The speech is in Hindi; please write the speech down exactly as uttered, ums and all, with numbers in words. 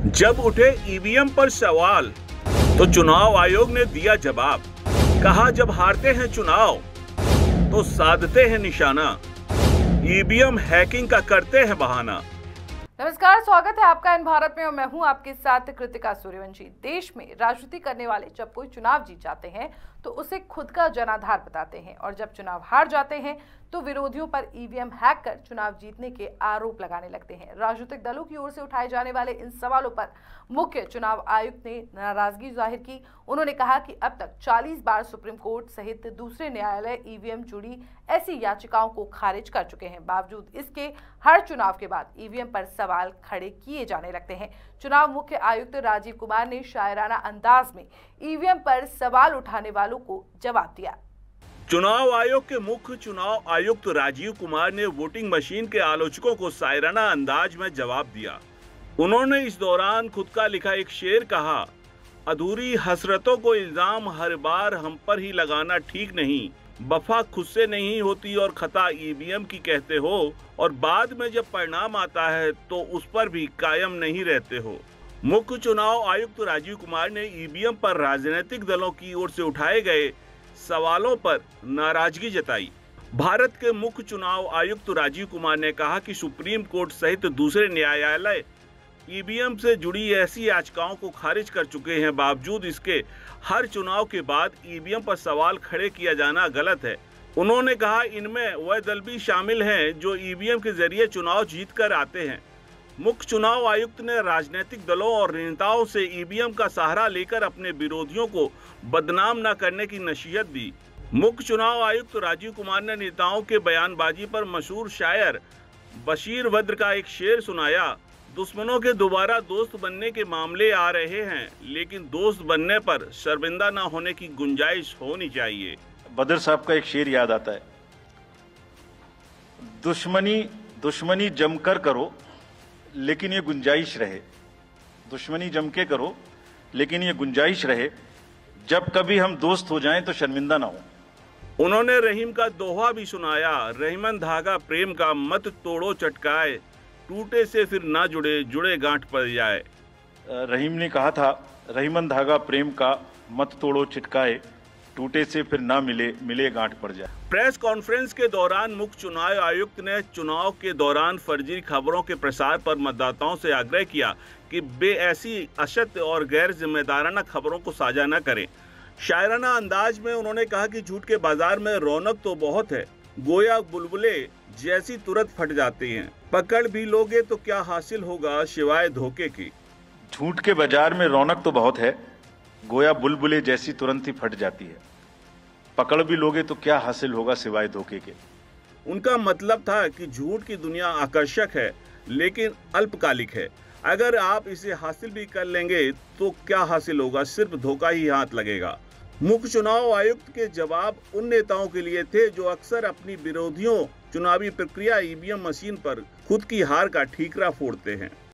जब उठे ईवीएम पर सवाल तो चुनाव आयोग ने दिया जवाब। कहा जब हारते हैं चुनाव तो साधते हैं निशाना, ईवीएम हैकिंग का करते हैं बहाना। नमस्कार, स्वागत है आपका इन भारत में और मैं हूं आपके साथ कृतिका सूर्यवंशी। देश में राजनीति करने वाले जब कोई चुनाव जीत जाते हैं तो उसे खुद का जनाधार बताते हैं और जब चुनाव हार जाते हैं तो विरोधियों पर ईवीएम हैक कर चुनाव जीतने के आरोप लगाने लगते हैं। राजनीतिक दलों की ओर से उठाए जाने वाले इन सवालों पर मुख्य चुनाव आयुक्त ने नाराजगी जाहिर की। उन्होंने कहा कि अब तक चालीस बार सुप्रीम कोर्ट सहित दूसरे न्यायालय ईवीएम जुड़ी ऐसी याचिकाओं को खारिज कर चुके हैं। बावजूद इसके हर चुनाव के बाद ईवीएम पर सवाल खड़े किए जाने लगते हैं। चुनाव मुख्य आयुक्त राजीव कुमार ने शायराना अंदाज में ईवीएम पर सवाल उठाने वालों को जवाब दिया। चुनाव आयोग के मुख्य चुनाव आयुक्त राजीव कुमार ने वोटिंग मशीन के आलोचकों को शायराना अंदाज में जवाब दिया। उन्होंने इस दौरान खुद का लिखा एक शेर कहा, अधूरी हसरतों को इल्जाम हर बार हम पर ही लगाना ठीक नहीं, वफा खुद से नहीं होती और खता ईवीएम की कहते हो और बाद में जब परिणाम आता है तो उस पर भी कायम नहीं रहते हो। मुख्य चुनाव आयुक्त राजीव कुमार ने ईवीएम पर राजनीतिक दलों की ओर से उठाए गए सवालों पर नाराजगी जताई। भारत के मुख्य चुनाव आयुक्त राजीव कुमार ने कहा कि सुप्रीम कोर्ट सहित दूसरे न्यायालय ईवीएम से जुड़ी ऐसी याचिकाओं को खारिज कर चुके हैं। बावजूद इसके हर चुनाव के बाद ईवीएम पर सवाल खड़े किया जाना गलत है। उन्होंने कहा इनमें वह दल भी शामिल हैं जो ईवीएम के जरिए चुनाव जीत कर आते हैं। मुख्य चुनाव आयुक्त ने राजनीतिक दलों और नेताओं से ईवीएम का सहारा लेकर अपने विरोधियों को बदनाम न करने की नसीहत दी। मुख्य चुनाव आयुक्त राजीव कुमार ने नेताओं के बयानबाजी पर मशहूर शायर बशीर बद्र का एक शेर सुनाया, दुश्मनों के दोबारा दोस्त बनने के मामले आ रहे हैं, लेकिन दोस्त बनने पर शर्मिंदा न होने की गुंजाइश होनी चाहिए। बद्र साहब का एक शेर याद आता है, दुश्मनी दुश्मनी जमकर करो लेकिन ये गुंजाइश रहे, दुश्मनी जम के करो लेकिन ये गुंजाइश रहे, जब कभी हम दोस्त हो जाएं तो शर्मिंदा ना हो। उन्होंने रहीम का दोहा भी सुनाया, रहीमन धागा प्रेम का मत तोड़ो चटकाए, टूटे से फिर ना जुड़े जुड़े गांठ पड़ जाए। रहीम ने कहा था, रहीमन धागा प्रेम का मत तोड़ो चिटकाए, टूटे से फिर ना मिले मिले गांठ पड़ जाए। प्रेस कॉन्फ्रेंस के दौरान मुख्य चुनाव आयुक्त ने चुनाव के दौरान फर्जी खबरों के प्रसार पर मतदाताओं से आग्रह किया कि वे ऐसी असत्य और गैर जिम्मेदाराना खबरों को साझा न करें। शायराना अंदाज में उन्होंने कहा कि झूठ के बाजार में रौनक तो बहुत है, गोया बुलबुले जैसी तुरंत फट जाती हैं, पकड़ भी लोगे तो क्या हासिल होगा सिवाय धोखे की। झूठ के बाजार में रौनक तो बहुत है, गोया बुलबुले जैसी तुरंत ही फट जाती है, पकड़ भी लोगे तो क्या हासिल होगा सिवाय धोखे के। उनका मतलब था कि झूठ की दुनिया आकर्षक है लेकिन अल्पकालिक है, अगर आप इसे हासिल भी कर लेंगे तो क्या हासिल होगा, सिर्फ धोखा ही हाथ लगेगा। मुख्य चुनाव आयुक्त के जवाब उन नेताओं के लिए थे जो अक्सर अपनी विरोधियों चुनावी प्रक्रिया ईवीएम मशीन पर खुद की हार का ठीकरा फोड़ते हैं।